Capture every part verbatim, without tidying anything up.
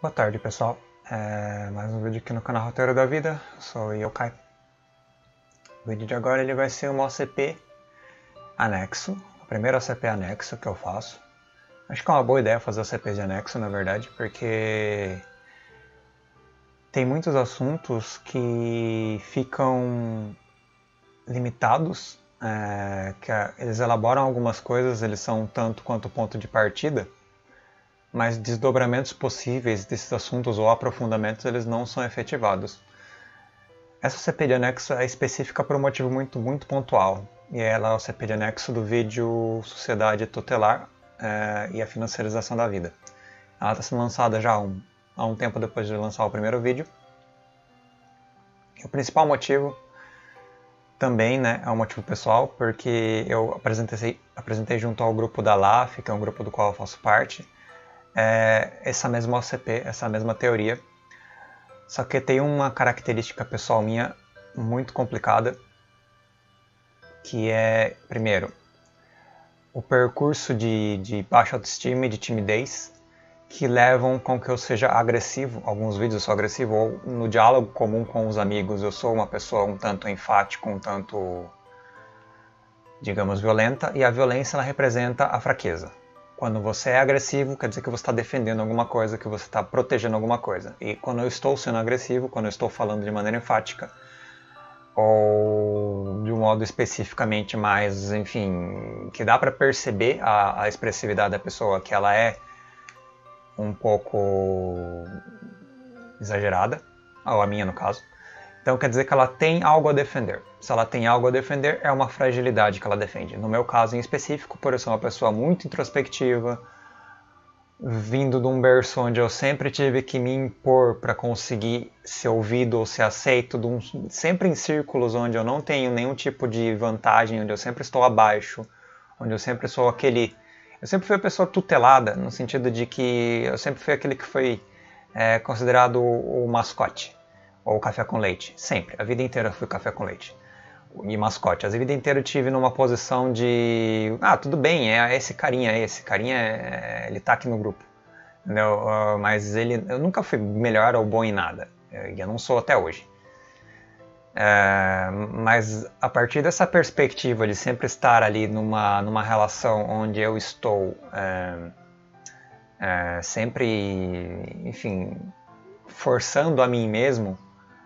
Boa tarde, pessoal. É mais um vídeo aqui no canal Roteiro da Vida. Eu sou o Yokai. O vídeo de agora ele vai ser uma O C P anexo, a primeira O C P anexo que eu faço. Acho que é uma boa ideia fazer O C P de anexo, na verdade, porque tem muitos assuntos que ficam limitados, é, que eles elaboram algumas coisas, eles são um tanto quanto ponto de partida, mas desdobramentos possíveis desses assuntos ou aprofundamentos eles não são efetivados. Essa O C P de anexo é específica por um motivo muito, muito pontual, e ela é a O C P de anexo do vídeo Sociedade Tutelar é, e a Financiarização da Vida. Ela está sendo lançada já há um, há um tempo depois de lançar o primeiro vídeo. E o principal motivo também, né, é um motivo pessoal, porque eu apresentei, apresentei junto ao grupo da L A F, que é um grupo do qual eu faço parte, é essa mesma O C P, essa mesma teoria, só que tem uma característica pessoal minha muito complicada, que é, primeiro, o percurso de, de baixa autoestima e de timidez, que levam com que eu seja agressivo. Alguns vídeos eu sou agressivo, ou no diálogo comum com os amigos eu sou uma pessoa um tanto enfática, um tanto, digamos, violenta, e a violência ela representa a fraqueza. Quando você é agressivo, quer dizer que você está defendendo alguma coisa, que você está protegendo alguma coisa. E quando eu estou sendo agressivo, quando eu estou falando de maneira enfática, ou de um modo especificamente mais, enfim, que dá para perceber a, a expressividade da pessoa, que ela é um pouco exagerada, ou a minha no caso. Então quer dizer que ela tem algo a defender. Se ela tem algo a defender, é uma fragilidade que ela defende. No meu caso em específico, por eu ser uma pessoa muito introspectiva, vindo de um berço onde eu sempre tive que me impor para conseguir ser ouvido ou ser aceito, de um, sempre em círculos onde eu não tenho nenhum tipo de vantagem, onde eu sempre estou abaixo, onde eu sempre sou aquele... Eu sempre fui a pessoa tutelada, no sentido de que eu sempre fui aquele que foi é, considerado o mascote. Ou café com leite, sempre, a vida inteira eu fui café com leite e mascote, a vida inteira eu tive numa posição de ah, tudo bem, é esse carinha, é esse carinha, é, ele tá aqui no grupo, entendeu? Uh, mas ele, eu nunca fui melhor ou bom em nada, e eu não sou até hoje. É, mas a partir dessa perspectiva de sempre estar ali numa, numa relação onde eu estou é, é, sempre, enfim, forçando a mim mesmo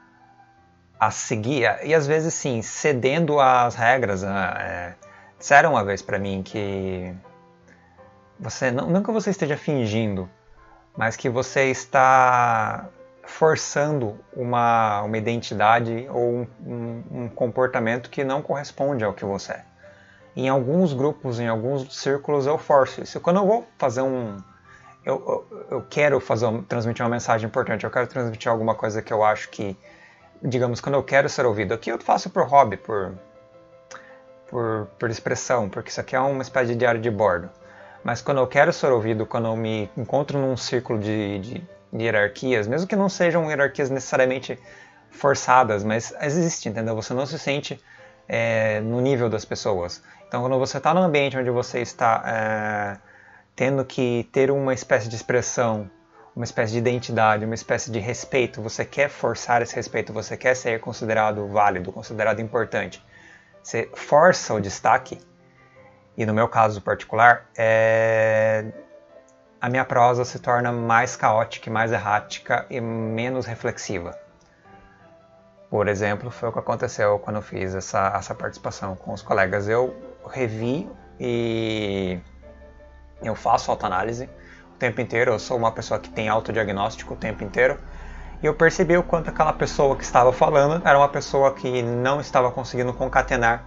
a seguir, e às vezes sim, cedendo às regras. É, disseram uma vez pra mim que você, não, não que você esteja fingindo, mas que você está forçando uma, uma identidade ou um, um, um comportamento que não corresponde ao que você é. Em alguns grupos, em alguns círculos eu forço isso. Quando eu vou fazer um... Eu, eu, eu quero fazer, transmitir uma mensagem importante, eu quero transmitir alguma coisa que eu acho que, digamos, quando eu quero ser ouvido, aqui eu faço por hobby, por, por, por expressão, porque isso aqui é uma espécie de diário de bordo. Mas quando eu quero ser ouvido, quando eu me encontro num círculo de, de, de hierarquias, mesmo que não sejam hierarquias necessariamente forçadas, mas existe, entendeu? Você não se sente é, no nível das pessoas. Então quando você está num ambiente onde você está é, tendo que ter uma espécie de expressão, uma espécie de identidade, uma espécie de respeito, você quer forçar esse respeito, você quer ser considerado válido, considerado importante, você força o destaque, e no meu caso particular, é... a minha prosa se torna mais caótica, mais errática e menos reflexiva. Por exemplo, foi o que aconteceu quando eu fiz essa, essa participação com os colegas. Eu revi e eu faço autoanálise o tempo inteiro, eu sou uma pessoa que tem autodiagnóstico o tempo inteiro, e eu percebi o quanto aquela pessoa que estava falando era uma pessoa que não estava conseguindo concatenar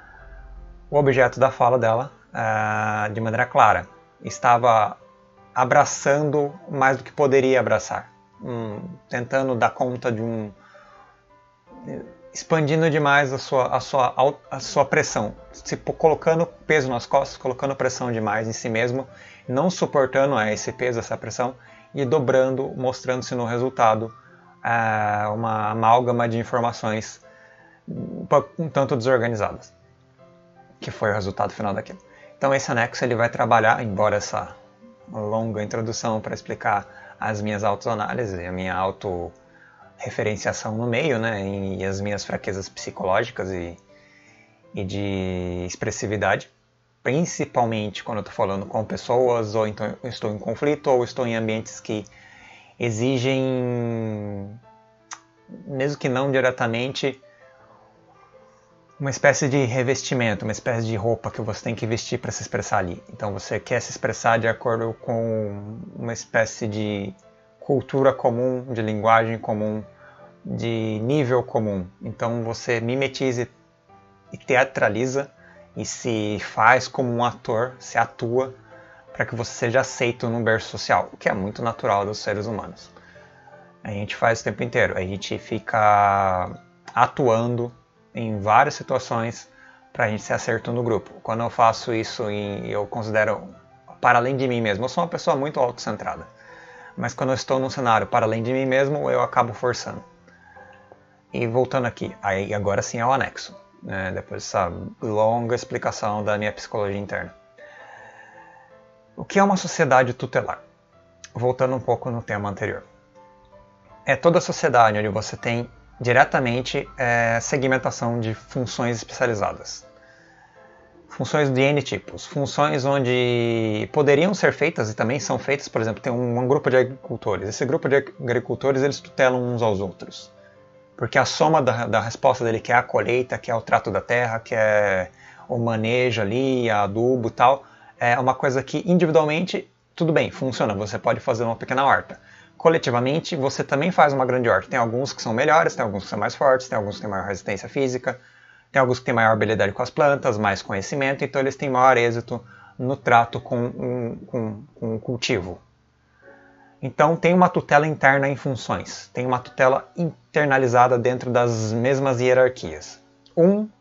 o objeto da fala dela uh, de maneira clara. Estava abraçando mais do que poderia abraçar, um, tentando dar conta de um... expandindo demais a sua, a sua, a sua pressão, se colocando peso nas costas, colocando pressão demais em si mesmo, não suportando esse peso, essa pressão, e dobrando, mostrando-se no resultado uh, uma amálgama de informações um tanto desorganizadas, que foi o resultado final daquilo. Então esse anexo ele vai trabalhar, embora essa uma longa introdução para explicar as minhas autoanálises, a minha autorreferenciação no meio, né, e as minhas fraquezas psicológicas e, e de expressividade, principalmente quando eu estou falando com pessoas, ou então estou em conflito, ou estou em ambientes que exigem, mesmo que não diretamente, uma espécie de revestimento, uma espécie de roupa que você tem que vestir para se expressar ali. Então você quer se expressar de acordo com uma espécie de cultura comum, de linguagem comum, de nível comum. Então você mimetiza e teatraliza e se faz como um ator, se atua para que você seja aceito no berço social, o que é muito natural dos seres humanos. A gente faz o tempo inteiro, a gente fica atuando em várias situações para a gente ser acerto no grupo. Quando eu faço isso, eu considero para além de mim mesmo. Eu sou uma pessoa muito autocentrada, mas quando eu estou num cenário para além de mim mesmo, eu acabo forçando. E voltando aqui, aí agora sim é o anexo, né? Depois dessa longa explicação da minha psicologia interna. O que é uma sociedade tutelar? Voltando um pouco no tema anterior. É toda a sociedade onde você tem diretamente é, segmentação de funções especializadas. Funções de N tipos. Funções onde poderiam ser feitas e também são feitas, por exemplo, tem um, um grupo de agricultores. Esse grupo de agricultores, eles tutelam uns aos outros. Porque a soma da, da resposta dele, que é a colheita, que é o trato da terra, que é o manejo ali, adubo e tal, é uma coisa que individualmente, tudo bem, funciona. Você pode fazer uma pequena horta. Coletivamente, você também faz uma grande horta. Tem alguns que são melhores, tem alguns que são mais fortes, tem alguns que têm maior resistência física, tem alguns que têm maior habilidade com as plantas, mais conhecimento, então eles têm maior êxito no trato com, um, com, com o cultivo. Então tem uma tutela interna em funções, tem uma tutela internalizada dentro das mesmas hierarquias. Um,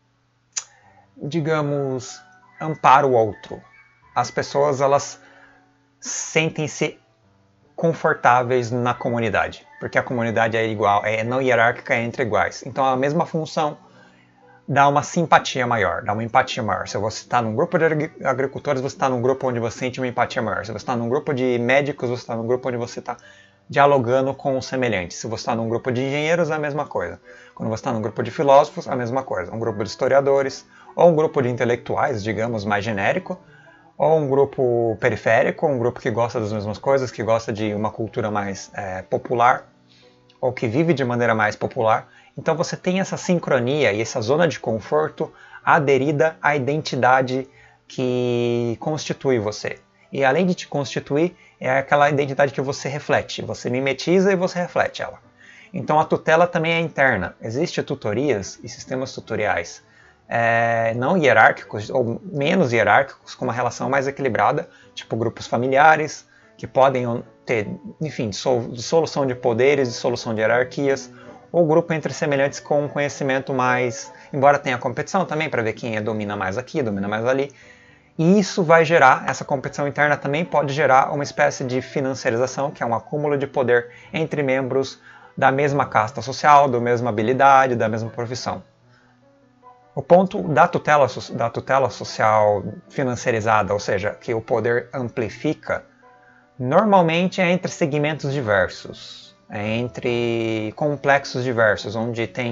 digamos, ampara o outro. As pessoas, elas sentem-se confortáveis na comunidade, porque a comunidade é igual, é não hierárquica, é entre iguais. Então a mesma função dá uma simpatia maior, dá uma empatia maior. Se você está num grupo de agricultores, você está num grupo onde você sente uma empatia maior. Se você está num grupo de médicos, você está num grupo onde você está dialogando com os semelhantes. Se você está num grupo de engenheiros, é a mesma coisa. Quando você está num grupo de filósofos, é a mesma coisa. Um grupo de historiadores, ou um grupo de intelectuais, digamos, mais genérico, ou um grupo periférico, um grupo que gosta das mesmas coisas, que gosta de uma cultura mais é, popular, ou que vive de maneira mais popular. Então você tem essa sincronia e essa zona de conforto aderida à identidade que constitui você. E além de te constituir, é aquela identidade que você reflete. Você mimetiza e você reflete ela. Então a tutela também é interna. Existem tutorias e sistemas tutoriais É, não hierárquicos ou menos hierárquicos, com uma relação mais equilibrada, tipo grupos familiares, que podem ter, enfim, dissolução de poderes, dissolução de hierarquias, ou grupo entre semelhantes com um conhecimento mais, embora tenha competição também, para ver quem é, domina mais aqui, domina mais ali, e isso vai gerar, essa competição interna também pode gerar uma espécie de financiarização, que é um acúmulo de poder entre membros da mesma casta social, da mesma habilidade, da mesma profissão. O ponto da tutela, da tutela social financiarizada, ou seja, que o poder amplifica, normalmente é entre segmentos diversos, é entre complexos diversos, onde tem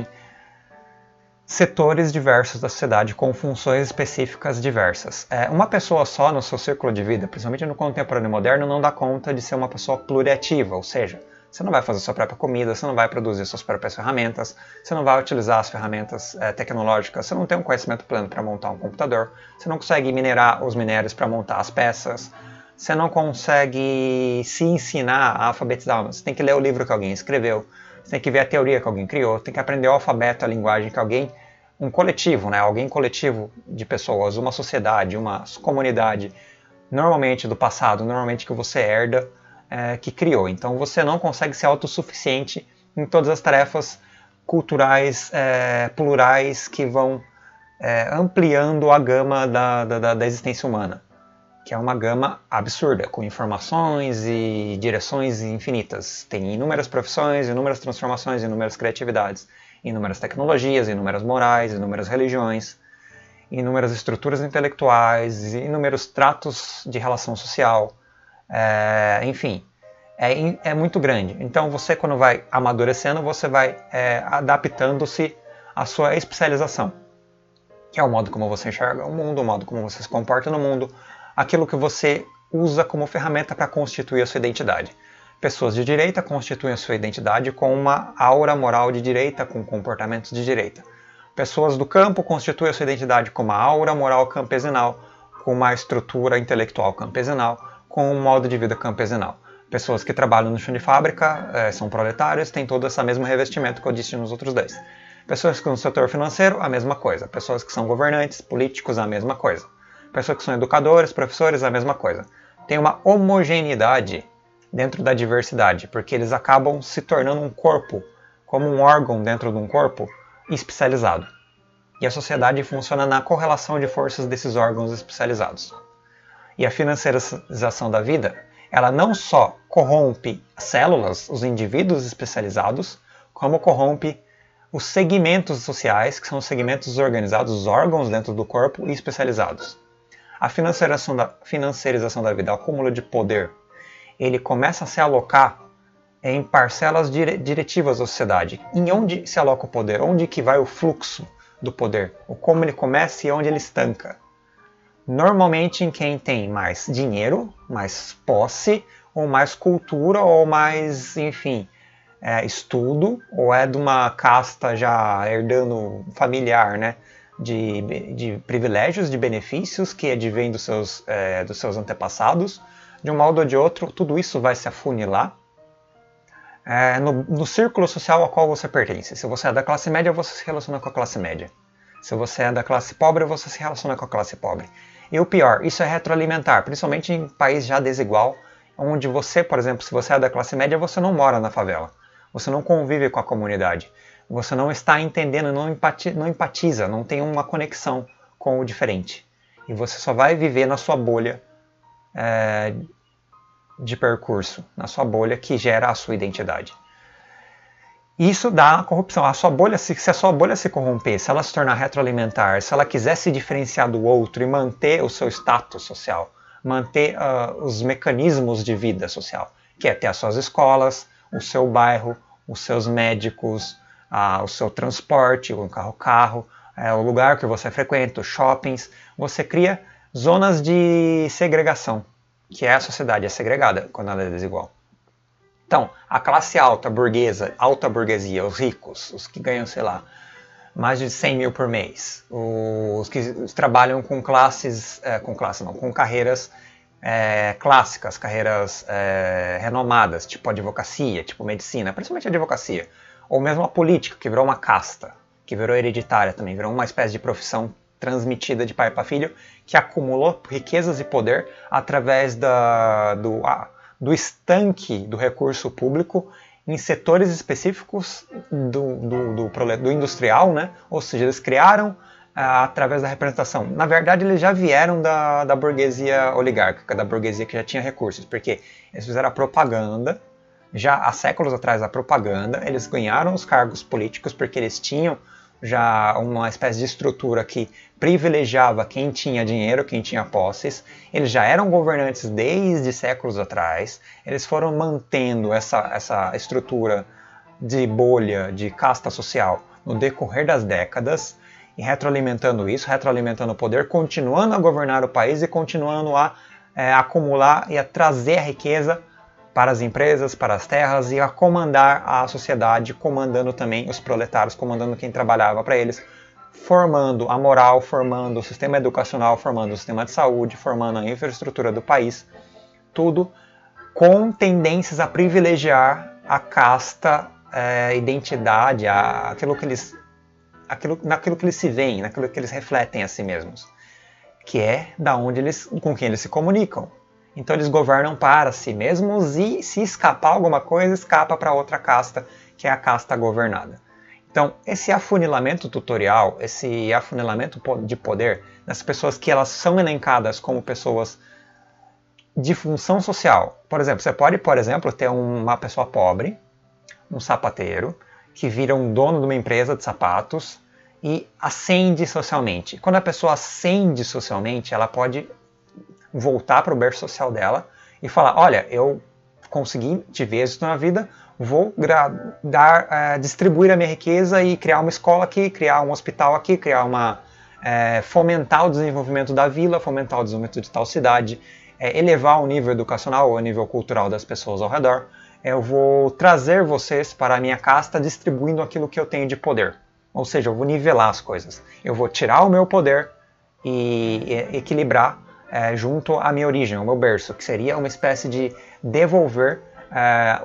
setores diversos da sociedade com funções específicas diversas. É, uma pessoa só no seu círculo de vida, principalmente no contemporâneo moderno, não dá conta de ser uma pessoa pluriativa, ou seja, você não vai fazer sua própria comida, você não vai produzir suas próprias ferramentas, você não vai utilizar as ferramentas é, tecnológicas, você não tem um conhecimento pleno para montar um computador, você não consegue minerar os minérios para montar as peças, você não consegue se ensinar a alfabetizar, você tem que ler o livro que alguém escreveu, você tem que ver a teoria que alguém criou, tem que aprender o alfabeto, a linguagem que alguém, um coletivo, né, alguém coletivo de pessoas, uma sociedade, uma comunidade, normalmente do passado, normalmente que você herda, É, que criou. Então você não consegue ser autossuficiente em todas as tarefas culturais é, plurais que vão é, ampliando a gama da, da, da existência humana, que é uma gama absurda, com informações e direções infinitas. Tem inúmeras profissões, inúmeras transformações, inúmeras criatividades, inúmeras tecnologias, inúmeras morais, inúmeras religiões, inúmeras estruturas intelectuais, inúmeros tratos de relação social, é, enfim, é, é muito grande. Então você, quando vai amadurecendo, você vai é, adaptando-se à sua especialização, que é o modo como você enxerga o mundo, o modo como você se comporta no mundo, aquilo que você usa como ferramenta para constituir a sua identidade. Pessoas de direita constituem a sua identidade com uma aura moral de direita, com comportamentos de direita. Pessoas do campo constituem a sua identidade com uma aura moral campesinal, com uma estrutura intelectual campesinal, com um modo de vida campesinal. Pessoas que trabalham no chão de fábrica, é, são proletárias, têm todo esse mesmo revestimento que eu disse nos outros dez. Pessoas que estão no setor financeiro, a mesma coisa. Pessoas que são governantes, políticos, a mesma coisa. Pessoas que são educadores, professores, a mesma coisa. Tem uma homogeneidade dentro da diversidade, porque eles acabam se tornando um corpo, como um órgão dentro de um corpo especializado. E a sociedade funciona na correlação de forças desses órgãos especializados. E a financiarização da vida, ela não só corrompe células, os indivíduos especializados, como corrompe os segmentos sociais, que são os segmentos organizados, os órgãos dentro do corpo e especializados. A financiarização da, financiarização da vida, o acúmulo de poder, ele começa a se alocar em parcelas dire, diretivas da sociedade. Em onde se aloca o poder? Onde que vai o fluxo do poder? O como ele começa e onde ele estanca? Normalmente em quem tem mais dinheiro, mais posse, ou mais cultura, ou mais, enfim, é, estudo, ou é de uma casta já herdando familiar, né? De, de privilégios, de benefícios que advêm dos seus, é, dos seus antepassados. De um modo ou de outro, tudo isso vai se afunilar é, no, no círculo social ao qual você pertence. Se você é da classe média, você se relaciona com a classe média. Se você é da classe pobre, você se relaciona com a classe pobre. E o pior, isso é retroalimentar, principalmente em país já desigual, onde você, por exemplo, se você é da classe média, você não mora na favela. Você não convive com a comunidade. Você não está entendendo, não empatiza, não, empatiza, não tem uma conexão com o diferente. E você só vai viver na sua bolha é, de percurso, na sua bolha que gera a sua identidade. Isso dá corrupção. A sua bolha, se, se a sua bolha se corromper, se ela se tornar retroalimentar, se ela quiser se diferenciar do outro e manter o seu status social, manter uh, os mecanismos de vida social, que é ter as suas escolas, o seu bairro, os seus médicos, uh, o seu transporte, o carro-carro, uh, o lugar que você frequenta, os shoppings, você cria zonas de segregação, que é a sociedade é segregada quando ela é desigual. Então, a classe alta, burguesa, alta burguesia, os ricos, os que ganham, sei lá, mais de cem mil por mês, os que trabalham com classes, é, com classes não, com carreiras é, clássicas, carreiras é, renomadas, tipo advocacia, tipo medicina, principalmente advocacia, ou mesmo a política, que virou uma casta, que virou hereditária também, virou uma espécie de profissão transmitida de pai para filho, que acumulou riquezas e poder através da, do... A, do estanque do recurso público em setores específicos do, do, do, do industrial, né? Ou seja, eles criaram ah, através da representação. Na verdade, eles já vieram da, da burguesia oligárquica, da burguesia que já tinha recursos, porque eles fizeram a propaganda, já há séculos atrás a propaganda, eles ganharam os cargos políticos porque eles tinham já uma espécie de estrutura que privilegiava quem tinha dinheiro, quem tinha posses. Eles já eram governantes desde séculos atrás, eles foram mantendo essa, essa estrutura de bolha, de casta social no decorrer das décadas, e retroalimentando isso, retroalimentando o poder, continuando a governar o país e continuando a é, acumular e a trazer a riqueza para as empresas, para as terras e a comandar a sociedade, comandando também os proletários, comandando quem trabalhava para eles, formando a moral, formando o sistema educacional, formando o sistema de saúde, formando a infraestrutura do país, tudo com tendências a privilegiar a casta, a identidade, a, aquilo que eles, aquilo, naquilo que eles se veem, naquilo que eles refletem a si mesmos, que é da onde eles, com quem eles se comunicam. Então eles governam para si mesmos e se escapar alguma coisa, escapa para outra casta, que é a casta governada. Então esse afunilamento tutorial, esse afunilamento de poder das pessoas que elas são elencadas como pessoas de função social. Por exemplo, você pode, por exemplo, ter uma pessoa pobre, um sapateiro, que vira um dono de uma empresa de sapatos e ascende socialmente. Quando a pessoa ascende socialmente, ela pode voltar para o berço social dela e falar, olha, eu consegui, tive êxito na vida, vou dar, é, distribuir a minha riqueza e criar uma escola aqui, criar um hospital aqui, criar uma, é, fomentar o desenvolvimento da vila, fomentar o desenvolvimento de tal cidade, é, elevar o nível educacional, o nível cultural das pessoas ao redor. Eu vou trazer vocês para a minha casta distribuindo aquilo que eu tenho de poder. Ou seja, eu vou nivelar as coisas. Eu vou tirar o meu poder e equilibrar é, junto à minha origem, ao meu berço, que seria uma espécie de devolver é,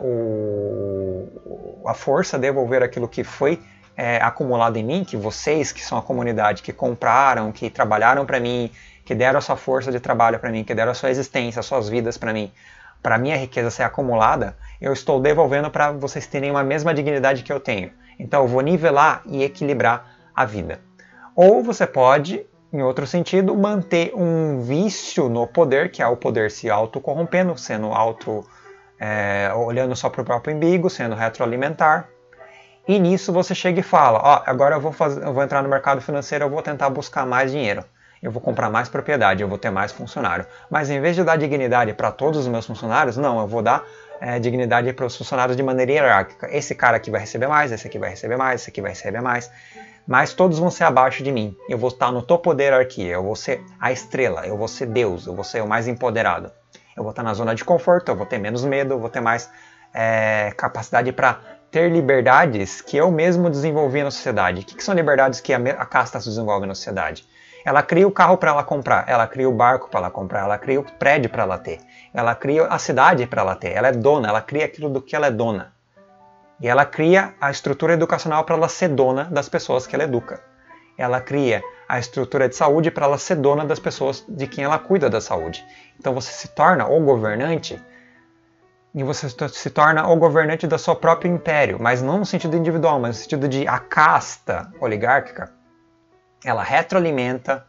o, a força, devolver aquilo que foi é, acumulado em mim, que vocês, que são a comunidade, que compraram, que trabalharam para mim, que deram a sua força de trabalho para mim, que deram a sua existência, as suas vidas para mim, para a minha riqueza ser acumulada, eu estou devolvendo para vocês terem uma mesma dignidade que eu tenho. Então eu vou nivelar e equilibrar a vida. Ou você pode, em outro sentido, manter um vício no poder, que é o poder se autocorrompendo, sendo auto, é, olhando só para o próprio umbigo, sendo retroalimentar. E nisso você chega e fala, ó, agora eu vou, fazer, eu vou entrar no mercado financeiro, eu vou tentar buscar mais dinheiro. Eu vou comprar mais propriedade, eu vou ter mais funcionário. Mas em vez de dar dignidade para todos os meus funcionários, não, eu vou dar é, dignidade para os funcionários de maneira hierárquica. Esse cara aqui vai receber mais, esse aqui vai receber mais, esse aqui vai receber mais. Mas todos vão ser abaixo de mim. Eu vou estar no topo da hierarquia, eu vou ser a estrela, eu vou ser Deus, eu vou ser o mais empoderado. Eu vou estar na zona de conforto, eu vou ter menos medo, eu vou ter mais é, capacidade para ter liberdades que eu mesmo desenvolvi na sociedade. O que, que são liberdades que a, a casta se desenvolve na sociedade? Ela cria o carro para ela comprar, ela cria o barco para ela comprar, ela cria o prédio para ela ter, ela cria a cidade para ela ter, ela é dona, ela cria aquilo do que ela é dona. E ela cria a estrutura educacional para ela ser dona das pessoas que ela educa. Ela cria a estrutura de saúde para ela ser dona das pessoas de quem ela cuida da saúde. Então você se torna o governante e você se torna o governante do seu próprio império, mas não no sentido individual, mas no sentido de a casta oligárquica. Ela retroalimenta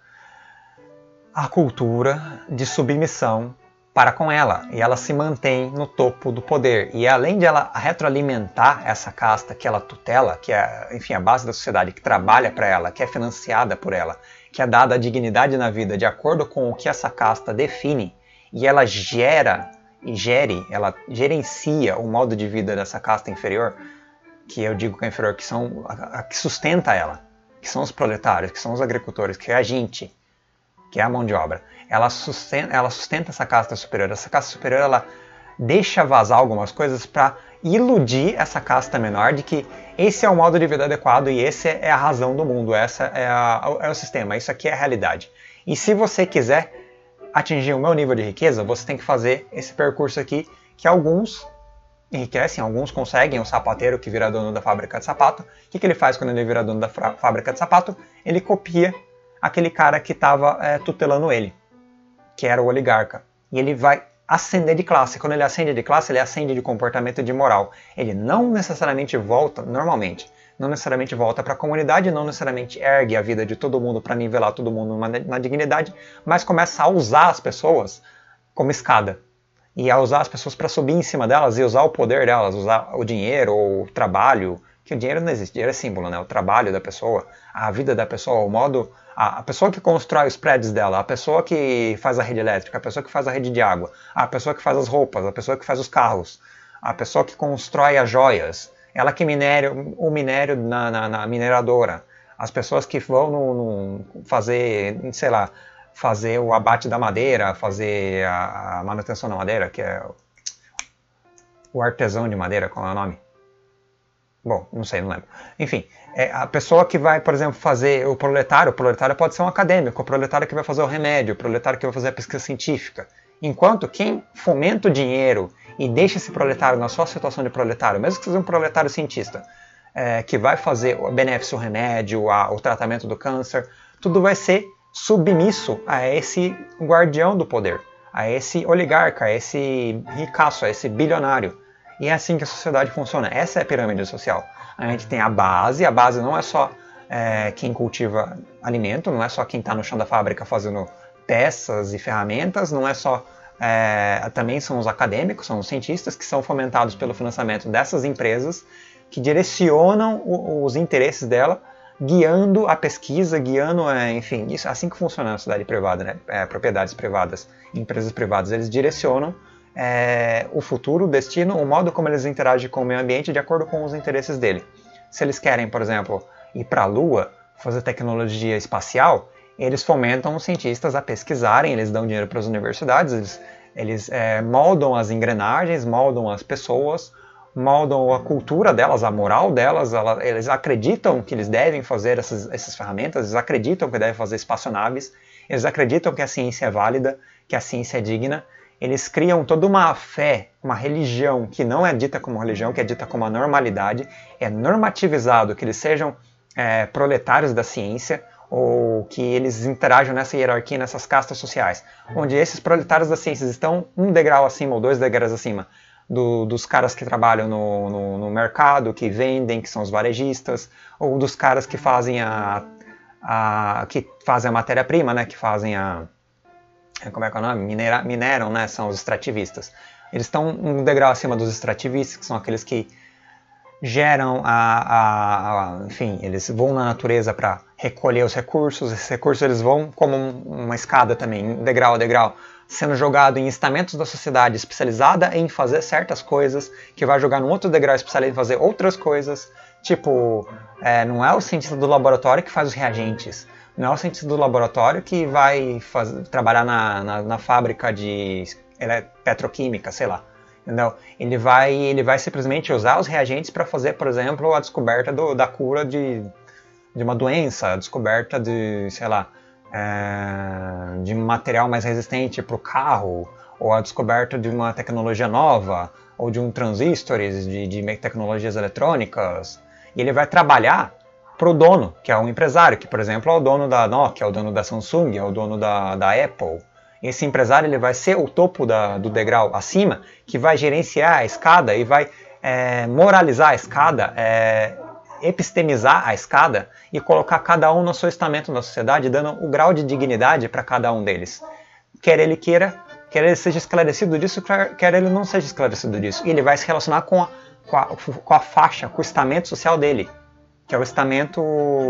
a cultura de submissão para com ela, e ela se mantém no topo do poder. E além de ela retroalimentar essa casta que ela tutela, que é, enfim, a base da sociedade, que trabalha para ela, que é financiada por ela, que é dada a dignidade na vida de acordo com o que essa casta define, e ela gera e gere, ela gerencia o modo de vida dessa casta inferior, que eu digo que é inferior, que são a, a que sustenta ela, que são os proletários, que são os agricultores, que é a gente, que é a mão de obra. Ela sustenta, ela sustenta essa casta superior. Essa casta superior, ela deixa vazar algumas coisas para iludir essa casta menor de que esse é o modo de vida adequado e esse é a razão do mundo, essa é, a, é o sistema, isso aqui é a realidade. E se você quiser atingir o meu nível de riqueza, você tem que fazer esse percurso aqui, que alguns enriquecem, alguns conseguem. O sapateiro que vira dono da fábrica de sapato, o que, que ele faz quando ele vira dono da fábrica de sapato? Ele copia aquele cara que estava é, tutelando ele, que era o oligarca. E ele vai ascender de classe. Quando ele ascende de classe, ele ascende de comportamento e de moral. Ele não necessariamente volta, normalmente, não necessariamente volta para a comunidade, não necessariamente ergue a vida de todo mundo para nivelar todo mundo na dignidade, mas começa a usar as pessoas como escada. E a usar as pessoas para subir em cima delas e usar o poder delas, usar o dinheiro ou o trabalho, que o dinheiro não existe, o dinheiro é símbolo, né? O trabalho da pessoa, a vida da pessoa, o modo, a, a pessoa que constrói os prédios dela, a pessoa que faz a rede elétrica, a pessoa que faz a rede de água, a pessoa que faz as roupas, a pessoa que faz os carros, a pessoa que constrói as joias, ela que minera o minério na, na, na mineradora, as pessoas que vão no, no fazer, sei lá, fazer o abate da madeira, fazer a, a manutenção da madeira, que é o artesão de madeira, qual é o nome? Bom, não sei, não lembro. Enfim, é a pessoa que vai, por exemplo, fazer o proletário, o proletário pode ser um acadêmico, o proletário que vai fazer o remédio, o proletário que vai fazer a pesquisa científica. Enquanto quem fomenta o dinheiro e deixa esse proletário na sua situação de proletário, mesmo que seja um proletário cientista, é, que vai fazer o benefício, o remédio, a, o tratamento do câncer, tudo vai ser submisso a esse guardião do poder, a esse oligarca, a esse ricaço, a esse bilionário. E é assim que a sociedade funciona. Essa é a pirâmide social. A gente tem a base, a base não é só é, quem cultiva alimento, não é só quem está no chão da fábrica fazendo peças e ferramentas, não é só... É, também são os acadêmicos, são os cientistas que são fomentados pelo financiamento dessas empresas que direcionam o, os interesses dela, guiando a pesquisa, guiando, é, enfim, isso, assim que funciona a sociedade privada, né? É, propriedades privadas, empresas privadas, eles direcionam é, o futuro, o destino, o modo como eles interagem com o meio ambiente de acordo com os interesses dele. Se eles querem, por exemplo, ir para a Lua, fazer tecnologia espacial, eles fomentam os cientistas a pesquisarem, eles dão dinheiro para as universidades, eles, eles é, moldam as engrenagens, moldam as pessoas, moldam a cultura delas, a moral delas, ela, eles acreditam que eles devem fazer essas, essas ferramentas, eles acreditam que devem fazer espaçonaves, eles acreditam que a ciência é válida, que a ciência é digna, eles criam toda uma fé, uma religião que não é dita como religião, que é dita como a normalidade, é normativizado que eles sejam é, proletários da ciência, ou que eles interajam nessa hierarquia, nessas castas sociais, onde esses proletários da ciência estão um degrau acima ou dois degraus acima do, dos caras que trabalham no, no, no mercado, que vendem, que são os varejistas, ou dos caras que fazem a, a, que fazem a matéria-prima, né, que fazem a... como é que é o nome? Minera, mineram, né, são os extrativistas. Eles estão um degrau acima dos extrativistas, que são aqueles que geram a, a, a enfim, eles vão na natureza para recolher os recursos, esses recursos eles vão como uma escada também, degrau a degrau, sendo jogado em estamentos da sociedade especializada em fazer certas coisas, que vai jogar num outro degrau especializado em fazer outras coisas, tipo, é, não é o cientista do laboratório que faz os reagentes, não é o cientista do laboratório que vai fazer, trabalhar na, na, na fábrica de petroquímica, sei lá. Entendeu? Ele vai, ele vai simplesmente usar os reagentes para fazer, por exemplo, a descoberta do, da cura de, de uma doença, a descoberta de, sei lá, é, de um material mais resistente para o carro, ou a descoberta de uma tecnologia nova, ou de um transistores, de, de tecnologias eletrônicas. E ele vai trabalhar para o dono, que é um empresário, que, por exemplo, é o dono da Nokia, é o dono da Samsung, é o dono da, da Apple. Esse empresário ele vai ser o topo da, do degrau acima, que vai gerenciar a escada e vai é, moralizar a escada, é, epistemizar a escada e colocar cada um no seu estamento na sociedade, dando o grau de dignidade para cada um deles. Quer ele queira, quer ele seja esclarecido disso, quer ele não seja esclarecido disso. E ele vai se relacionar com a, com a, com a faixa, com o estamento social dele, que é o estamento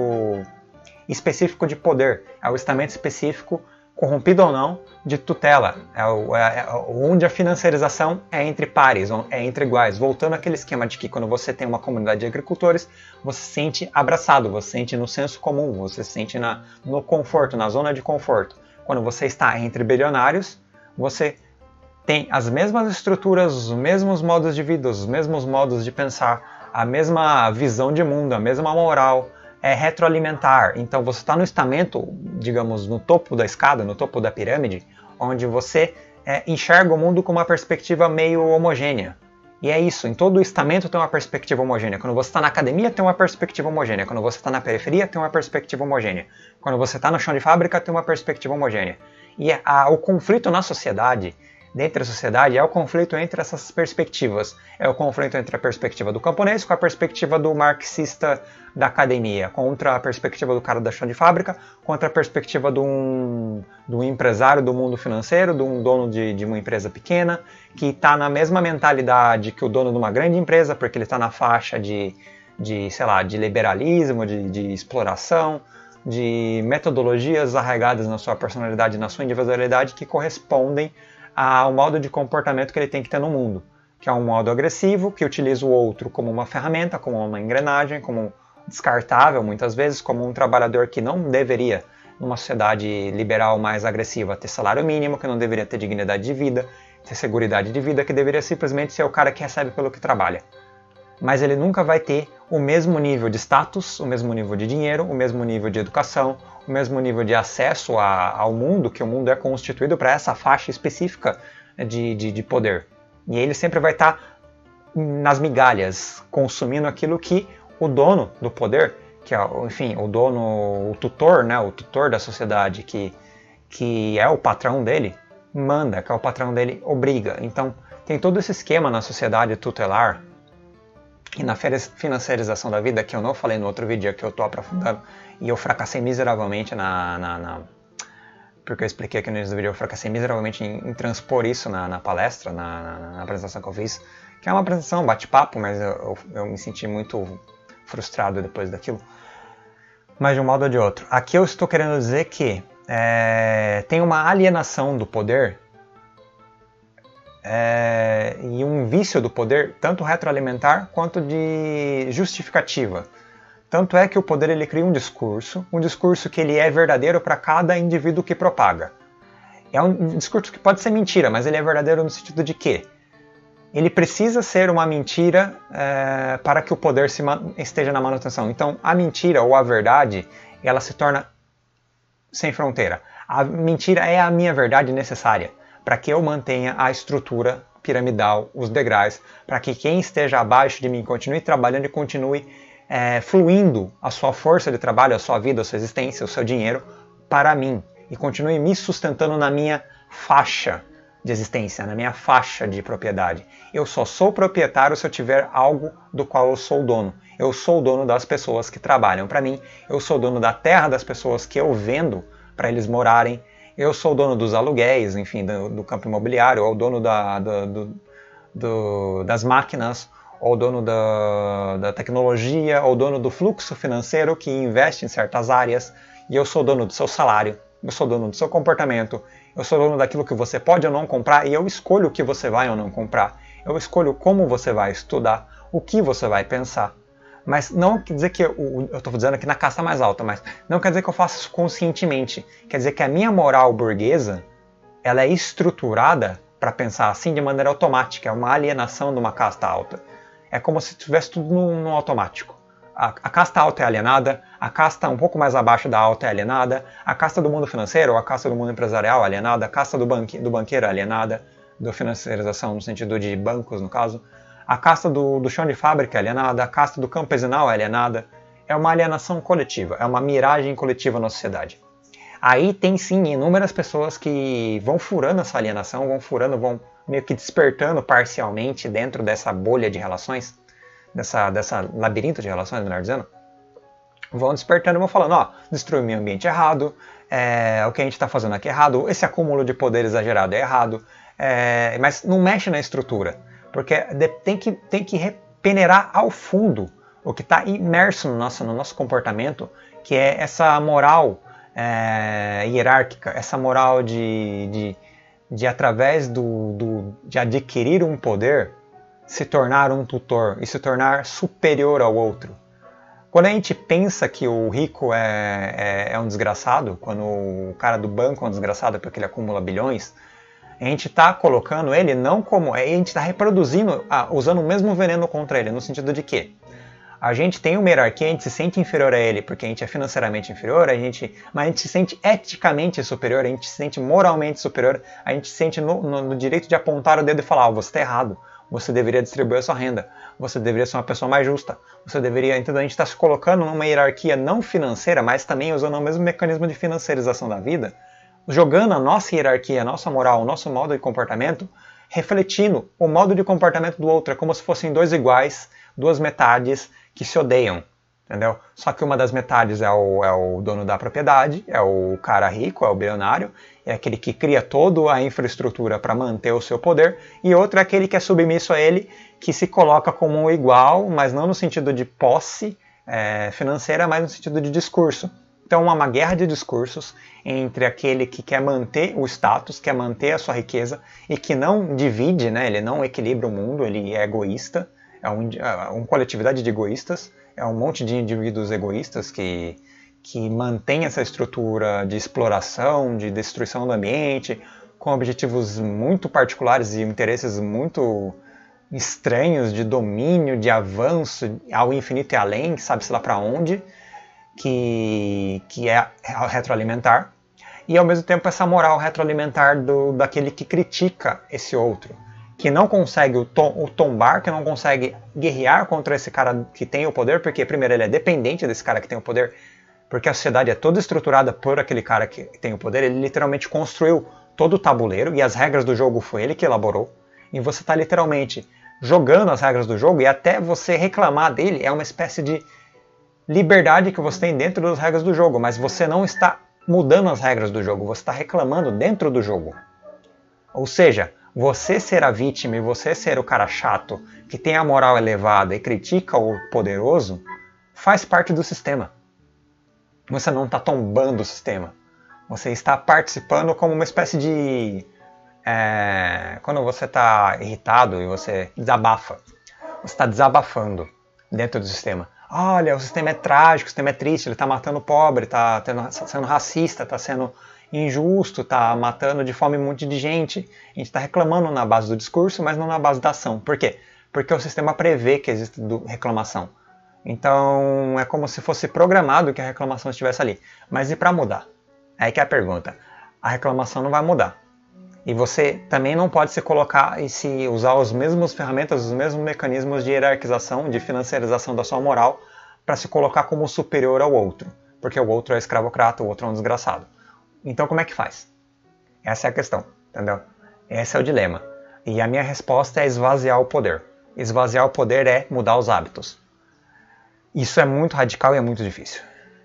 específico de poder, é o estamento específico, corrompido ou não, de tutela, é, o, é, é onde a financiarização é entre pares, é entre iguais, voltando àquele esquema de que quando você tem uma comunidade de agricultores, você se sente abraçado, você se sente no senso comum, você se sente na, no conforto, na zona de conforto. Quando você está entre bilionários, você tem as mesmas estruturas, os mesmos modos de vida, os mesmos modos de pensar, a mesma visão de mundo, a mesma moral, é retroalimentar. Então você está no estamento, digamos, no topo da escada, no topo da pirâmide, onde você é, enxerga o mundo com uma perspectiva meio homogênea. E é isso, em todo o estamento tem uma perspectiva homogênea. Quando você está na academia tem uma perspectiva homogênea. Quando você está na periferia tem uma perspectiva homogênea. Quando você está no chão de fábrica tem uma perspectiva homogênea. E a, o conflito na sociedade, dentro da sociedade, é o conflito entre essas perspectivas. É o conflito entre a perspectiva do camponês com a perspectiva do marxista da academia, contra a perspectiva do cara da chão de fábrica, contra a perspectiva de um, de um empresário do mundo financeiro, de um dono de, de uma empresa pequena, que está na mesma mentalidade que o dono de uma grande empresa, porque ele está na faixa de, de, sei lá, de liberalismo, de, de exploração, de metodologias arraigadas na sua personalidade, na sua individualidade, que correspondem ao modo de comportamento que ele tem que ter no mundo, que é um modo agressivo, que utiliza o outro como uma ferramenta, como uma engrenagem, como descartável muitas vezes, como um trabalhador que não deveria, numa sociedade liberal mais agressiva, ter salário mínimo, que não deveria ter dignidade de vida, ter seguridade de vida, que deveria simplesmente ser o cara que recebe pelo que trabalha. Mas ele nunca vai ter o mesmo nível de status, o mesmo nível de dinheiro, o mesmo nível de educação, o mesmo nível de acesso a, ao mundo, que o mundo é constituído para essa faixa específica de, de, de poder. E ele sempre vai estar nas migalhas, consumindo aquilo que o dono do poder, que é, enfim, o dono, o tutor, né, o tutor da sociedade, que, que é o patrão dele, manda, que é o patrão dele, obriga. Então, tem todo esse esquema na sociedade tutelar e na financiarização da vida, que eu não falei no outro vídeo, que eu estou aprofundando, e eu fracassei miseravelmente na, na, na... porque eu expliquei aqui no início do vídeo, eu fracassei miseravelmente em, em transpor isso na, na palestra, na, na, na apresentação que eu fiz, que é uma apresentação, bate-papo, mas eu, eu, eu me senti muito frustrado depois daquilo. Mas de um modo ou de outro. Aqui eu estou querendo dizer que é, tem uma alienação do poder é, e um vício do poder, tanto retroalimentar quanto de justificativa. Tanto é que o poder ele cria um discurso, um discurso que ele é verdadeiro para cada indivíduo que propaga. É um discurso que pode ser mentira, mas ele é verdadeiro no sentido de que ele precisa ser uma mentira é, para que o poder se esteja na manutenção. Então, a mentira ou a verdade, ela se torna sem fronteira. A mentira é a minha verdade necessária para que eu mantenha a estrutura piramidal, os degraus, para que quem esteja abaixo de mim continue trabalhando e continue é, fluindo a sua força de trabalho, a sua vida, a sua existência, o seu dinheiro para mim. E continue me sustentando na minha faixa de existência, na minha faixa de propriedade. Eu só sou proprietário se eu tiver algo do qual eu sou dono. Eu sou dono das pessoas que trabalham para mim, eu sou dono da terra das pessoas que eu vendo para eles morarem, eu sou dono dos aluguéis, enfim, do, do campo imobiliário, ou dono da, do, do, do, das máquinas, ou dono da, da tecnologia, ou dono do fluxo financeiro que investe em certas áreas, e eu sou dono do seu salário, eu sou dono do seu comportamento, eu sou dono daquilo que você pode ou não comprar e eu escolho o que você vai ou não comprar. Eu escolho como você vai estudar, o que você vai pensar. Mas não quer dizer que eu estou dizendo aqui na casta mais alta, mas não quer dizer que eu faço isso conscientemente. Quer dizer que a minha moral burguesa ela é estruturada para pensar assim de maneira automática. É uma alienação de uma casta alta. É como se tivesse tudo no, no automático. A, a casta alta é alienada, a casta um pouco mais abaixo da alta é alienada, a casta do mundo financeiro ou a casta do mundo empresarial é alienada, a casta do, banque, do banqueiro é alienada, da financiarização no sentido de bancos no caso, a casta do, do chão de fábrica é alienada, a casta do campesinal é alienada. É uma alienação coletiva, é uma miragem coletiva na sociedade. Aí tem sim inúmeras pessoas que vão furando essa alienação, vão furando, vão meio que despertando parcialmente dentro dessa bolha de relações, dessa, dessa labirinto de relações, melhor dizendo, vão despertando e vão falando, ó, destruiu o meio ambiente errado, é, o que a gente está fazendo aqui é errado, esse acúmulo de poder exagerado é errado, é, mas não mexe na estrutura, porque tem que, tem que peneirar ao fundo o que está imerso no nosso, no nosso comportamento, que é essa moral é, hierárquica, essa moral de, de, de através do, do, de adquirir um poder, se tornar um tutor e se tornar superior ao outro. Quando a gente pensa que o rico é, é, é um desgraçado, quando o cara do banco é um desgraçado porque ele acumula bilhões, a gente está colocando ele não como... A gente está reproduzindo, ah, usando o mesmo veneno contra ele, no sentido de que a gente tem uma hierarquia, a gente se sente inferior a ele porque a gente é financeiramente inferior, a gente, mas a gente se sente eticamente superior, a gente se sente moralmente superior, a gente se sente no, no, no direito de apontar o dedo e falar, oh, você está errado. Você deveria distribuir a sua renda, você deveria ser uma pessoa mais justa, você deveria... Então a gente está se colocando numa hierarquia não financeira, mas também usando o mesmo mecanismo de financiarização da vida, jogando a nossa hierarquia, a nossa moral, o nosso modo de comportamento, refletindo o modo de comportamento do outro. É como se fossem dois iguais, duas metades que se odeiam, entendeu? Só que uma das metades é o, é o dono da propriedade, é o cara rico, é o bilionário, é aquele que cria toda a infraestrutura para manter o seu poder, e outro é aquele que é submisso a ele, que se coloca como um igual, mas não no sentido de posse é, financeira, mas no sentido de discurso. Então, é uma guerra de discursos entre aquele que quer manter o status, quer manter a sua riqueza, e que não divide, né? Ele não equilibra o mundo, ele é egoísta, é um, é uma coletividade de egoístas, é um monte de indivíduos egoístas que... que mantém essa estrutura de exploração, de destruição do ambiente, com objetivos muito particulares e interesses muito estranhos de domínio, de avanço ao infinito e além, sabe-se lá para onde, que, que é retroalimentar, e ao mesmo tempo essa moral retroalimentar do, daquele que critica esse outro, que não consegue o, tom, o tombar, que não consegue guerrear contra esse cara que tem o poder, porque primeiro ele é dependente desse cara que tem o poder, porque a sociedade é toda estruturada por aquele cara que tem o poder, ele literalmente construiu todo o tabuleiro e as regras do jogo foi ele que elaborou, e você está literalmente jogando as regras do jogo, e até você reclamar dele é uma espécie de liberdade que você tem dentro das regras do jogo, mas você não está mudando as regras do jogo, você está reclamando dentro do jogo. Ou seja, você ser a vítima e você ser o cara chato, que tem a moral elevada e critica o poderoso, faz parte do sistema. Você não está tombando o sistema. Você está participando como uma espécie de é, quando você está irritado e você desabafa, você está desabafando dentro do sistema. Olha, o sistema é trágico, o sistema é triste, ele está matando o pobre, está sendo racista, está sendo injusto, está matando de fome um monte de gente. A gente está reclamando na base do discurso, mas não na base da ação. Por quê? Porque o sistema prevê que existe reclamação. Então é como se fosse programado que a reclamação estivesse ali. Mas e para mudar? É aí que é a pergunta. A reclamação não vai mudar. E você também não pode se colocar e se usar as mesmas ferramentas, os mesmos mecanismos de hierarquização, de financiarização da sua moral para se colocar como superior ao outro. Porque o outro é escravocrata, o outro é um desgraçado. Então como é que faz? Essa é a questão, entendeu? Esse é o dilema. E a minha resposta é esvaziar o poder. Esvaziar o poder é mudar os hábitos. Isso é muito radical e é muito difícil.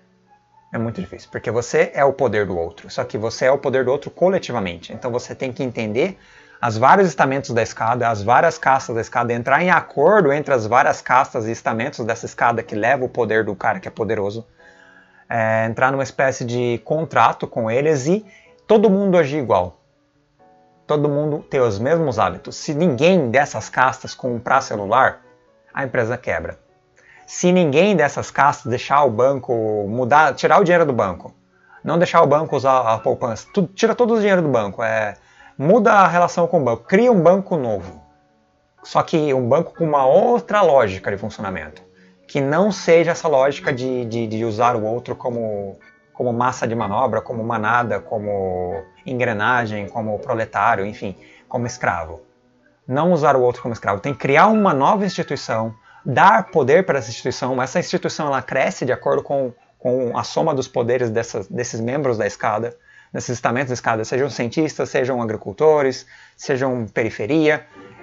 É muito difícil, porque você é o poder do outro, só que você é o poder do outro coletivamente. Então você tem que entender os vários estamentos da escada, as várias castas da escada, entrar em acordo entre as várias castas e estamentos dessa escada que leva o poder do cara que é poderoso, é, entrar numa espécie de contrato com eles e todo mundo agir igual. Todo mundo ter os mesmos hábitos. Se ninguém dessas castas comprar celular, a empresa quebra. Se ninguém dessas castas deixar o banco mudar, tirar o dinheiro do banco, não deixar o banco usar a poupança, tudo, tira todo o dinheiro do banco, é, muda a relação com o banco, cria um banco novo. Só que um banco com uma outra lógica de funcionamento, que não seja essa lógica de, de, de usar o outro como, como massa de manobra, como manada, como engrenagem, como proletário, enfim, como escravo. Não usar o outro como escravo, tem que criar uma nova instituição, dar poder para essa instituição, mas essa instituição ela cresce de acordo com, com a soma dos poderes dessas, desses membros da escada, desses estamentos da escada, sejam cientistas, sejam agricultores, sejam periferia.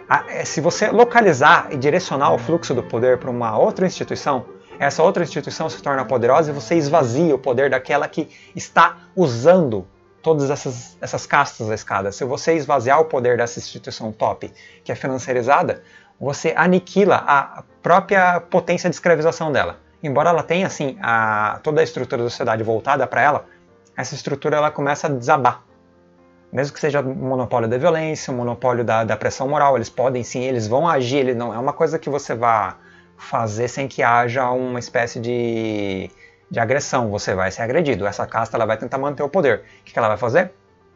Se você localizar e direcionar o fluxo do poder para uma outra instituição, essa outra instituição se torna poderosa e você esvazia o poder daquela que está usando todas essas, essas castas da escada. Se você esvaziar o poder dessa instituição top, que é financiarizada, você aniquila a própria potência de escravização dela. Embora ela tenha assim, a, toda a estrutura da sociedade voltada para ela, essa estrutura ela começa a desabar. Mesmo que seja o monopólio da violência, o monopólio da, da pressão moral, eles podem sim, eles vão agir, ele não é uma coisa que você vá fazer sem que haja uma espécie de, de agressão, você vai ser agredido. Essa casta ela vai tentar manter o poder. O que, que ela vai fazer?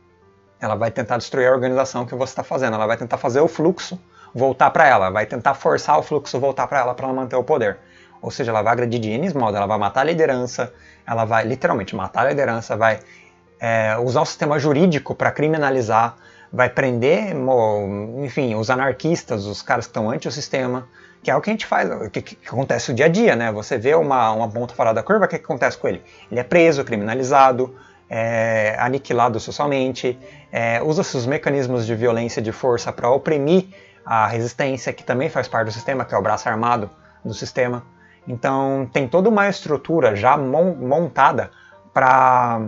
Ela vai tentar destruir a organização que você está fazendo, ela vai tentar fazer o fluxo voltar para ela, vai tentar forçar o fluxo voltar para ela para ela manter o poder. Ou seja, ela vai agredir de N modo, ela vai matar a liderança, ela vai literalmente matar a liderança, vai é, usar o sistema jurídico para criminalizar, vai prender, enfim, os anarquistas, os caras que estão anti o sistema, que é o que a gente faz, o que, que acontece no dia a dia, né? Você vê uma, uma ponta fora da curva, o que, que acontece com ele? Ele é preso, criminalizado, é, aniquilado socialmente, é, usa seus mecanismos de violência e de força para oprimir a resistência, que também faz parte do sistema, que é o braço armado do sistema. Então tem toda uma estrutura já montada para,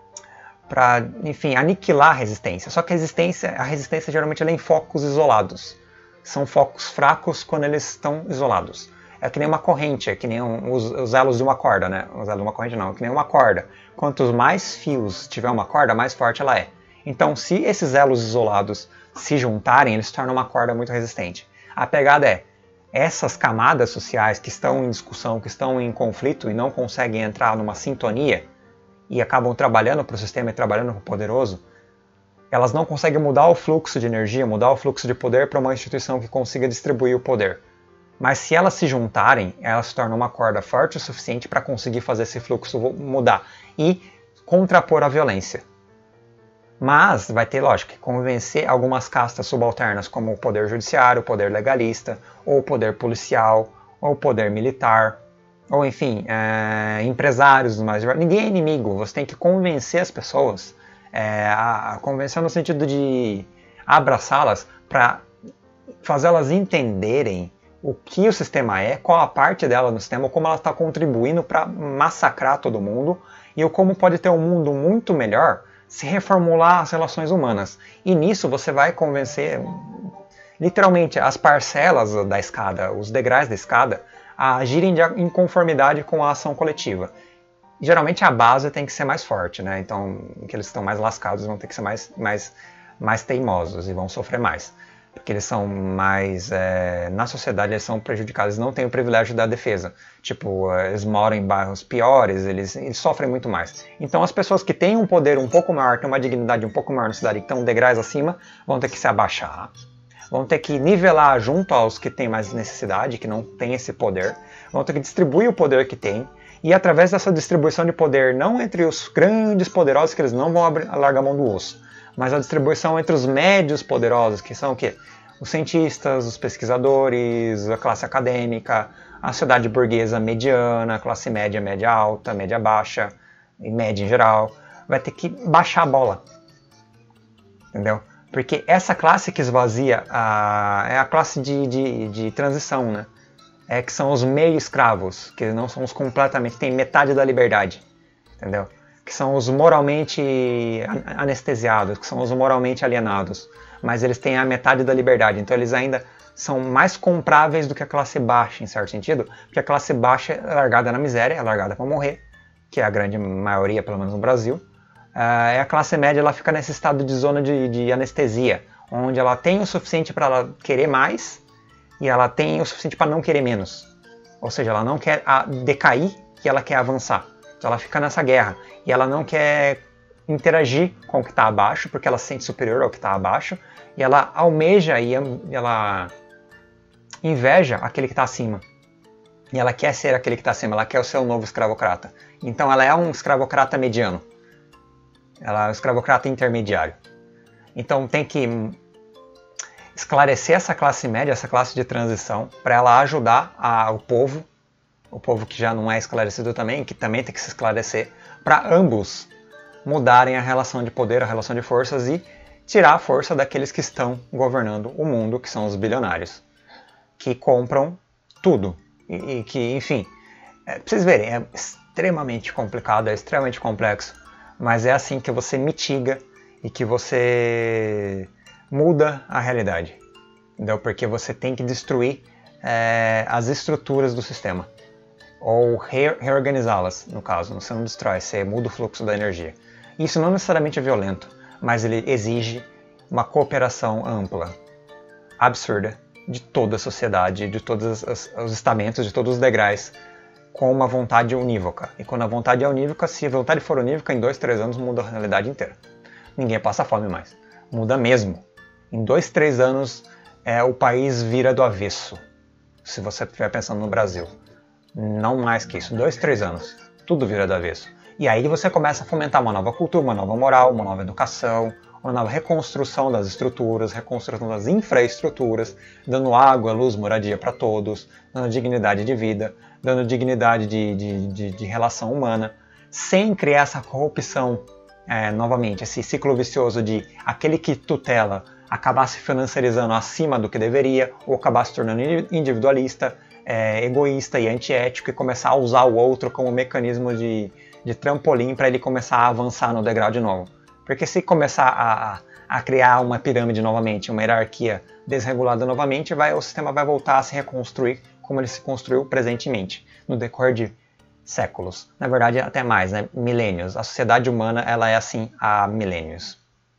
para, enfim, aniquilar a resistência. Só que a resistência, a resistência geralmente ela é em focos isolados. São focos fracos quando eles estão isolados. É que nem uma corrente, é que nem um, os, os elos de uma corda, né? Os elos de uma corrente não, é que nem uma corda. Quantos mais fios tiver uma corda, mais forte ela é. Então se esses elos isolados se juntarem, eles se tornam uma corda muito resistente. A pegada é, essas camadas sociais que estão em discussão, que estão em conflito e não conseguem entrar numa sintonia e acabam trabalhando para o sistema e trabalhando para o poderoso, elas não conseguem mudar o fluxo de energia, mudar o fluxo de poder para uma instituição que consiga distribuir o poder. Mas se elas se juntarem, elas se tornam uma corda forte o suficiente para conseguir fazer esse fluxo mudar e contrapor a violência. Mas vai ter, lógico, que convencer algumas castas subalternas, como o poder judiciário, o poder legalista, ou o poder policial, ou o poder militar, ou enfim, é, empresários. Mas ninguém é inimigo, você tem que convencer as pessoas, é, a, a convencer no sentido de abraçá-las para fazê-las entenderem o que o sistema é, qual a parte dela no sistema, como ela está contribuindo para massacrar todo mundo, e o como pode ter um mundo muito melhor se reformular as relações humanas. E nisso você vai convencer, literalmente, as parcelas da escada, os degraus da escada, a agirem de, em conformidade com a ação coletiva. Geralmente a base tem que ser mais forte, né? Então, aqueles que estão mais lascados vão ter que ser mais, mais, mais teimosos e vão sofrer mais. Porque eles são mais, é, na sociedade eles são prejudicados, eles não têm o privilégio da defesa. Tipo, eles moram em bairros piores, eles, eles sofrem muito mais. Então as pessoas que têm um poder um pouco maior, têm uma dignidade um pouco maior na cidade, que estão degraus acima, vão ter que se abaixar, vão ter que nivelar junto aos que têm mais necessidade, que não têm esse poder, vão ter que distribuir o poder que têm, e através dessa distribuição de poder, não entre os grandes poderosos, que eles não vão abrir, largar a mão do osso, mas a distribuição entre os médios poderosos, que são o quê? Os cientistas, os pesquisadores, a classe acadêmica, a sociedade burguesa mediana, a classe média, média alta, média baixa, e média em geral, vai ter que baixar a bola. Entendeu? Porque essa classe que esvazia a, é a classe de, de, de transição, né? É que são os meio escravos, que não são os completamente, tem metade da liberdade. Entendeu? Que são os moralmente anestesiados, que são os moralmente alienados, mas eles têm a metade da liberdade, então eles ainda são mais compráveis do que a classe baixa, em certo sentido, porque a classe baixa é largada na miséria, é largada para morrer, que é a grande maioria, pelo menos no Brasil, uh, e a classe média ela fica nesse estado de zona de, de anestesia, onde ela tem o suficiente para ela querer mais, e ela tem o suficiente para não querer menos, ou seja, ela não quer decair e ela quer avançar. Então ela fica nessa guerra e ela não quer interagir com o que está abaixo, porque ela se sente superior ao que está abaixo, e ela almeja e ela inveja aquele que está acima. E ela quer ser aquele que está acima, ela quer ser o novo escravocrata. Então ela é um escravocrata mediano. Ela é um escravocrata intermediário. Então tem que esclarecer essa classe média, essa classe de transição, para ela ajudar a, o povo, o povo que já não é esclarecido também, que também tem que se esclarecer, para ambos mudarem a relação de poder, a relação de forças e tirar a força daqueles que estão governando o mundo, que são os bilionários, que compram tudo. E, e que, enfim, é, pra vocês verem, é extremamente complicado, é extremamente complexo, mas é assim que você mitiga e que você muda a realidade. Entendeu? Porque você tem que destruir é, as estruturas do sistema. Ou re reorganizá-las, no caso. Você não destrói, você muda o fluxo da energia. Isso não necessariamente é violento, mas ele exige uma cooperação ampla, absurda, de toda a sociedade, de todos os, os estamentos, de todos os degraus, com uma vontade unívoca. E quando a vontade é unívoca, se a vontade for unívoca, em dois, três anos muda a realidade inteira. Ninguém passa fome mais. Muda mesmo. Em dois, três anos, é, o país vira do avesso, se você estiver pensando no Brasil. Não mais que isso. Dois, três anos. Tudo vira do avesso. E aí você começa a fomentar uma nova cultura, uma nova moral, uma nova educação, uma nova reconstrução das estruturas, reconstrução das infraestruturas, dando água, luz, moradia para todos, dando dignidade de vida, dando dignidade de, de, de, de relação humana, sem criar essa corrupção, é, novamente, esse ciclo vicioso de aquele que tutela acabar se financiarizando acima do que deveria, ou acabar se tornando individualista, é, egoísta e antiético e começar a usar o outro como mecanismo de, de trampolim para ele começar a avançar no degrau de novo. Porque se começar a, a criar uma pirâmide novamente, uma hierarquia desregulada novamente, vai, o sistema vai voltar a se reconstruir como ele se construiu presentemente, no decorrer de séculos. Na verdade, até mais, né? Milênios. A sociedade humana ela é assim há milênios.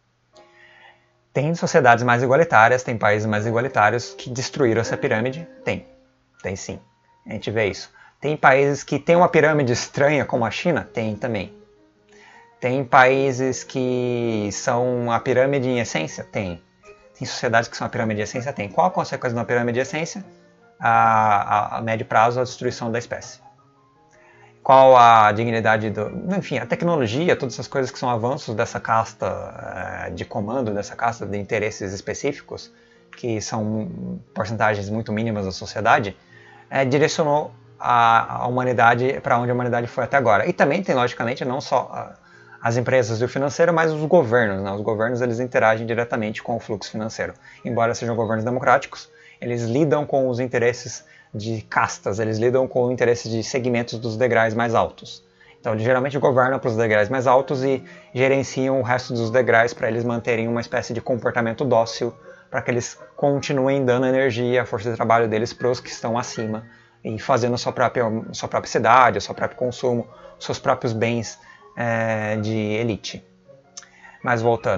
Tem sociedades mais igualitárias, tem países mais igualitários que destruíram essa pirâmide? Tem. Tem sim. A gente vê isso. Tem países que têm uma pirâmide estranha, como a China? Tem também. Tem países que são a pirâmide em essência? Tem. Tem sociedades que são a pirâmide em essência? Tem. Qual a consequência de uma pirâmide em essência? A, a, a médio prazo, a destruição da espécie. Qual a dignidade do... Enfim, a tecnologia, todas essas coisas que são avanços dessa casta de comando, dessa casta de interesses específicos, que são porcentagens muito mínimas da sociedade, é, direcionou a, a humanidade para onde a humanidade foi até agora. E também tem, logicamente, não só a, as empresas e o financeiro, mas os governos. Né? Os governos eles interagem diretamente com o fluxo financeiro. Embora sejam governos democráticos, eles lidam com os interesses de castas, eles lidam com o interesse de segmentos dos degraus mais altos. Então eles geralmente governam para os degraus mais altos e gerenciam o resto dos degraus para eles manterem uma espécie de comportamento dócil, para que eles continuem dando energia, a força de trabalho deles para os que estão acima e fazendo a sua própria, sua própria cidade, o seu próprio consumo, os seus próprios bens é, de elite. Mas voltando,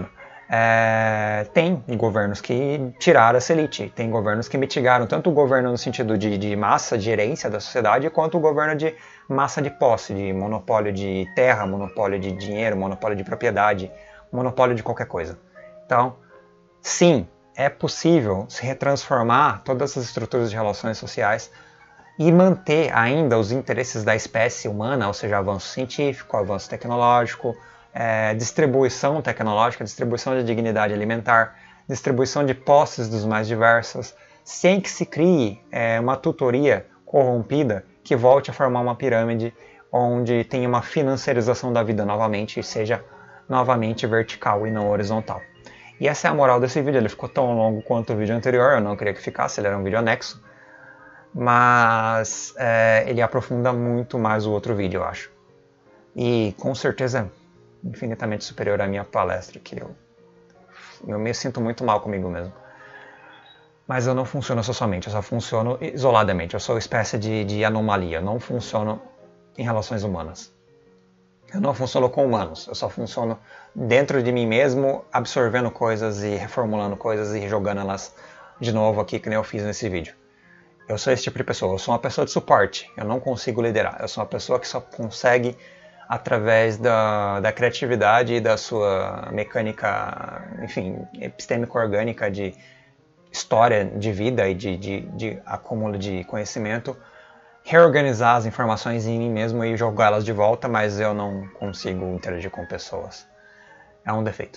É, tem governos que tiraram essa elite, tem governos que mitigaram tanto o governo no sentido de, de massa, de gerência da sociedade, quanto o governo de massa de posse, de monopólio de terra, monopólio de dinheiro, monopólio de propriedade, monopólio de qualquer coisa. Então, sim, é possível se retransformar todas as estruturas de relações sociais e manter ainda os interesses da espécie humana, ou seja, avanço científico, avanço tecnológico, é, distribuição tecnológica, distribuição de dignidade alimentar, distribuição de posses dos mais diversos, sem que se crie é, uma tutoria corrompida que volte a formar uma pirâmide onde tenha uma financiarização da vida novamente e seja novamente vertical e não horizontal. E essa é a moral desse vídeo. Ele ficou tão longo quanto o vídeo anterior, eu não queria que ficasse, ele era um vídeo anexo, mas é, ele aprofunda muito mais o outro vídeo, eu acho. E com certeza infinitamente superior à minha palestra, que eu, eu me sinto muito mal comigo mesmo. Mas eu não funciono socialmente, eu só funciono isoladamente, eu sou uma espécie de, de anomalia, eu não funciono em relações humanas. Eu não funciono com humanos, eu só funciono dentro de mim mesmo, absorvendo coisas e reformulando coisas e jogando elas de novo aqui, que nem eu fiz nesse vídeo. Eu sou esse tipo de pessoa, eu sou uma pessoa de suporte, eu não consigo liderar, eu sou uma pessoa que só consegue através da, da criatividade e da sua mecânica, enfim, epistêmico-orgânica de história de vida e de, de, de acúmulo de conhecimento, reorganizar as informações em mim mesmo e jogá-las de volta, mas eu não consigo interagir com pessoas. É um defeito.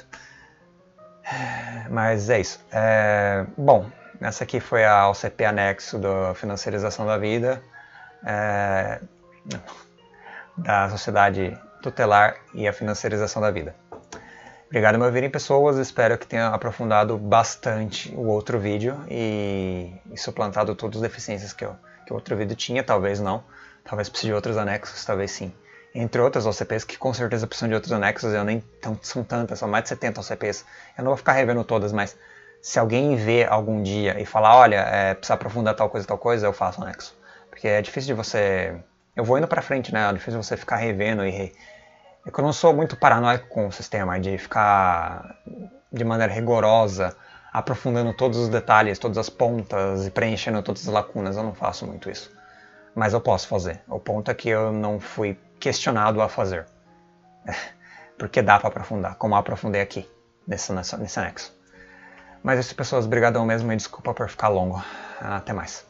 Mas é isso. É, bom, essa aqui foi a O C P anexo da financiarização da vida, é, da sociedade tutelar e a financiarização da vida. Obrigado por me ouvirem, pessoas. Espero que tenha aprofundado bastante o outro vídeo e, e suplantado todas as deficiências que, eu, que o outro vídeo tinha. Talvez não. Talvez precise de outros anexos, talvez sim. Entre outras O C Ps que com certeza precisam de outros anexos. Eu nem tão, são tantas, são mais de setenta O C Ps. Eu não vou ficar revendo todas, mas se alguém vê algum dia e falar, olha, é, precisa aprofundar tal coisa, tal coisa, eu faço anexo. Porque é difícil de você... Eu vou indo pra frente, né? É difícil você ficar revendo e... Re... É que eu não sou muito paranoico com o sistema, de ficar de maneira rigorosa, aprofundando todos os detalhes, todas as pontas e preenchendo todas as lacunas. Eu não faço muito isso. Mas eu posso fazer. O ponto é que eu não fui questionado a fazer. Porque dá pra aprofundar, como eu aprofundei aqui, nesse, nesse anexo. Mas é isso, pessoas. Obrigadão mesmo e desculpa por ficar longo. Até mais.